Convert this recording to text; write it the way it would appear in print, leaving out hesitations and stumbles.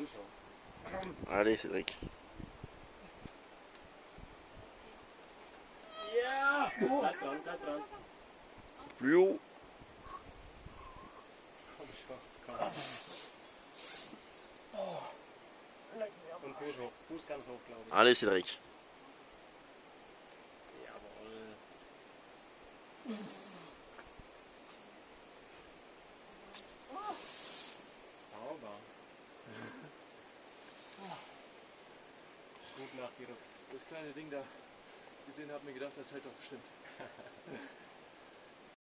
Allez Cédric. Ja! Bleib dran. Plus haut. Komm schon, komm. Und Fuß ganz hoch, glaube ich. Allez Cédric. Jawohl. Sauber. Gut nachgerückt. Das kleine Ding da gesehen, hat mir gedacht, das hält doch bestimmt.